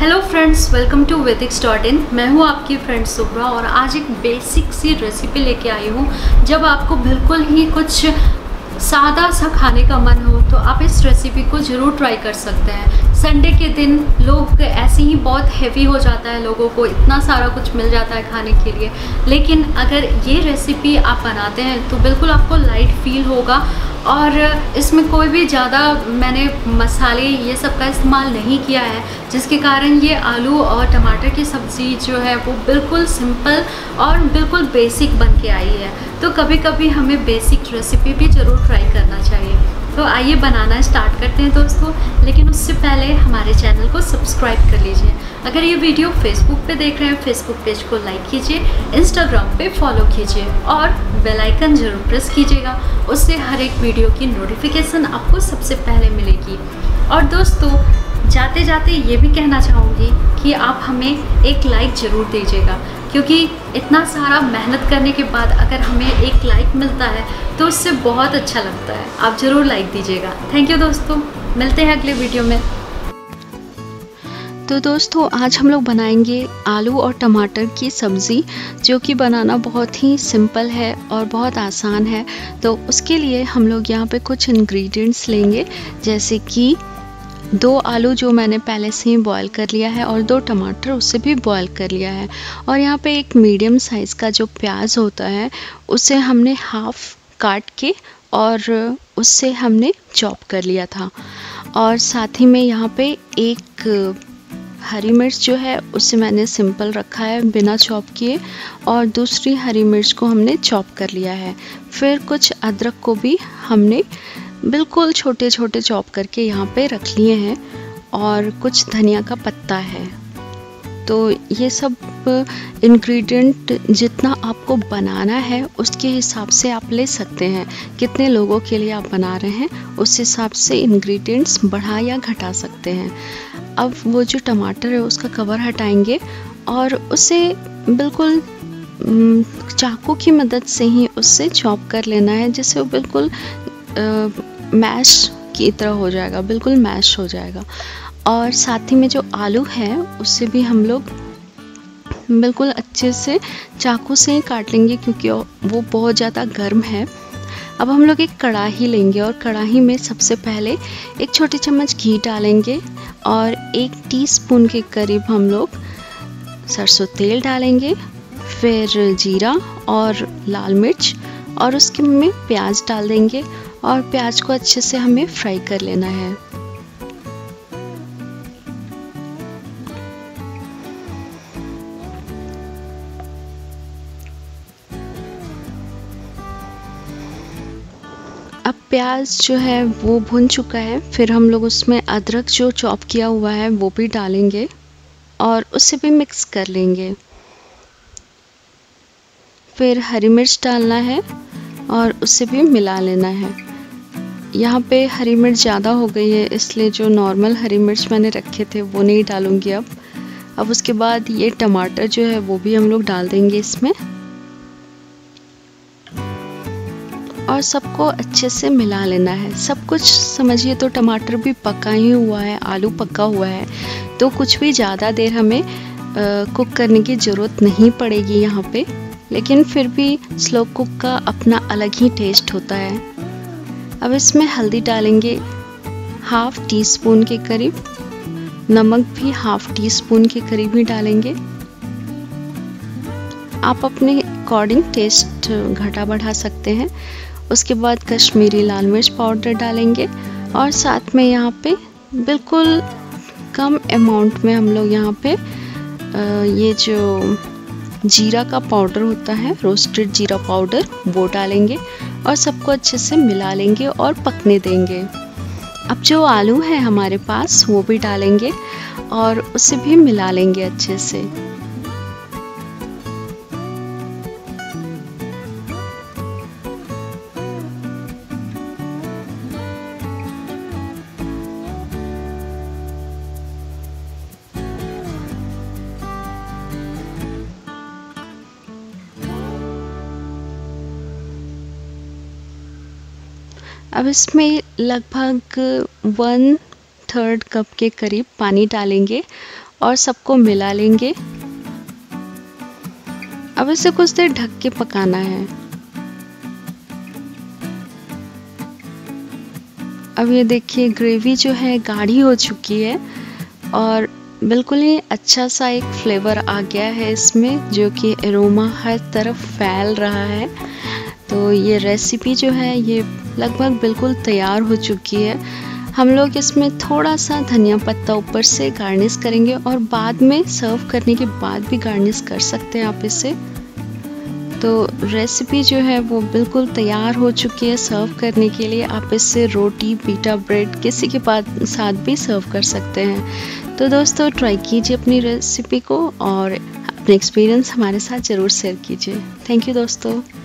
Hello friends, welcome to Vedics.in। मैं हूँ आपकी फ्रेंड सुब्रा और आज एक बेसिक सी रेसिपी लेके आई हूँ। जब आपको बिल्कुल ही कुछ सादा सा खाने का मन हो तो आप इस रेसिपी को ज़रूर ट्राई कर सकते हैं। संडे के दिन लोग ऐसे ही बहुत हैवी हो जाता है, लोगों को इतना सारा कुछ मिल जाता है खाने के लिए, लेकिन अगर ये रेसिपी आप बनाते हैं तो बिल्कुल आपको लाइट फील होगा। और इसमें कोई भी ज़्यादा मैंने मसाले ये सब का इस्तेमाल नहीं किया है, जिसके कारण ये आलू और टमाटर की सब्ज़ी जो है वो बिल्कुल सिंपल और बिल्कुल बेसिक बन के आई है। तो कभी कभी हमें बेसिक रेसिपी भी ज़रूर ट्राई करना चाहिए। तो आइए बनाना स्टार्ट करते हैं दोस्तों, लेकिन उससे पहले हमारे चैनल को सब्सक्राइब कर लीजिए। अगर ये वीडियो फेसबुक पे देख रहे हैं, फेसबुक पेज को लाइक कीजिए, इंस्टाग्राम पे फॉलो कीजिए और बेल आइकन ज़रूर प्रेस कीजिएगा। उससे हर एक वीडियो की नोटिफिकेशन आपको सबसे पहले मिलेगी। और दोस्तों, जाते जाते ये भी कहना चाहूँगी कि आप हमें एक लाइक ज़रूर दीजिएगा, क्योंकि इतना सारा मेहनत करने के बाद अगर हमें एक लाइक मिलता है तो इससे बहुत अच्छा लगता है। आप ज़रूर लाइक दीजिएगा। थैंक यू दोस्तों, मिलते हैं अगले वीडियो में। तो दोस्तों, आज हम लोग बनाएंगे आलू और टमाटर की सब्ज़ी, जो कि बनाना बहुत ही सिंपल है और बहुत आसान है। तो उसके लिए हम लोग यहाँ पे कुछ इंग्रेडिएंट्स लेंगे, जैसे कि 2 आलू जो मैंने पहले से ही बॉईल कर लिया है और 2 टमाटर उससे भी बॉईल कर लिया है। और यहाँ पे एक मीडियम साइज़ का जो प्याज होता है उसे हमने हाफ़ काट के और उससे हमने चॉप कर लिया था। और साथ ही में यहाँ पे एक हरी मिर्च जो है उसे मैंने सिंपल रखा है बिना चॉप किए, और दूसरी हरी मिर्च को हमने चॉप कर लिया है। फिर कुछ अदरक को भी हमने बिल्कुल छोटे छोटे चॉप करके यहाँ पे रख लिए हैं, और कुछ धनिया का पत्ता है। तो ये सब इंग्रेडिएंट जितना आपको बनाना है उसके हिसाब से आप ले सकते हैं। कितने लोगों के लिए आप बना रहे हैं उस हिसाब से इंग्रेडिएंट्स बढ़ा या घटा सकते हैं। अब वो जो टमाटर है उसका कवर हटाएंगे और उसे बिल्कुल चाकू की मदद से ही उससे चॉप कर लेना है, जिससे वो बिल्कुल मैश की तरह हो जाएगा, बिल्कुल मैश हो जाएगा। और साथ ही में जो आलू है उससे भी हम लोग बिल्कुल अच्छे से चाकू से ही काट लेंगे, क्योंकि वो बहुत ज़्यादा गर्म है। अब हम लोग एक कढ़ाई लेंगे और कढ़ाई में सबसे पहले 1 छोटी चम्मच घी डालेंगे और 1 टीस्पून के करीब हम लोग सरसों तेल डालेंगे, फिर जीरा और लाल मिर्च, और उसके में प्याज डाल देंगे और प्याज को अच्छे से हमें फ्राई कर लेना है। अब प्याज जो है वो भुन चुका है, फिर हम लोग उसमें अदरक जो चॉप किया हुआ है वो भी डालेंगे और उसे भी मिक्स कर लेंगे। फिर हरी मिर्च डालना है और उसे भी मिला लेना है। यहाँ पे हरी मिर्च ज़्यादा हो गई है, इसलिए जो नॉर्मल हरी मिर्च मैंने रखे थे वो नहीं डालूँगी अब उसके बाद ये टमाटर जो है वो भी हम लोग डाल देंगे इसमें, और सबको अच्छे से मिला लेना है। सब कुछ समझिए तो टमाटर भी पका ही हुआ है, आलू पका हुआ है, तो कुछ भी ज़्यादा देर हमें कुक करने की ज़रूरत नहीं पड़ेगी यहाँ पे। लेकिन फिर भी स्लो कुक का अपना अलग ही टेस्ट होता है। अब इसमें हल्दी डालेंगे हाफ़ टीस्पून के करीब, नमक भी हाफ़ टीस्पून के करीब ही डालेंगे। आप अपने अकॉर्डिंग टेस्ट घटा बढ़ा सकते हैं। उसके बाद कश्मीरी लाल मिर्च पाउडर डालेंगे, और साथ में यहाँ पे बिल्कुल कम अमाउंट में हम लोग यहाँ पे ये जो जीरा का पाउडर होता है, रोस्टेड जीरा पाउडर, वो डालेंगे और सबको अच्छे से मिला लेंगे और पकने देंगे। अब जो आलू है हमारे पास वो भी डालेंगे और उसे भी मिला लेंगे अच्छे से। अब इसमें लगभग 1/3 कप के करीब पानी डालेंगे और सबको मिला लेंगे। अब इसे कुछ देर ढक के पकाना है। अब ये देखिए ग्रेवी जो है गाढ़ी हो चुकी है और बिल्कुल ही अच्छा सा एक फ्लेवर आ गया है इसमें, जो कि एरोमा हर तरफ फैल रहा है। तो ये रेसिपी जो है ये लगभग बिल्कुल तैयार हो चुकी है। हम लोग इसमें थोड़ा सा धनिया पत्ता ऊपर से गार्निश करेंगे और बाद में सर्व करने के बाद भी गार्निश कर सकते हैं आप इसे। तो रेसिपी जो है वो बिल्कुल तैयार हो चुकी है सर्व करने के लिए। आप इससे रोटी, पीटा ब्रेड किसी के साथ भी सर्व कर सकते हैं। तो दोस्तों ट्राई कीजिए अपनी रेसिपी को और अपने एक्सपीरियंस हमारे साथ ज़रूर शेयर कीजिए। थैंक यू दोस्तों।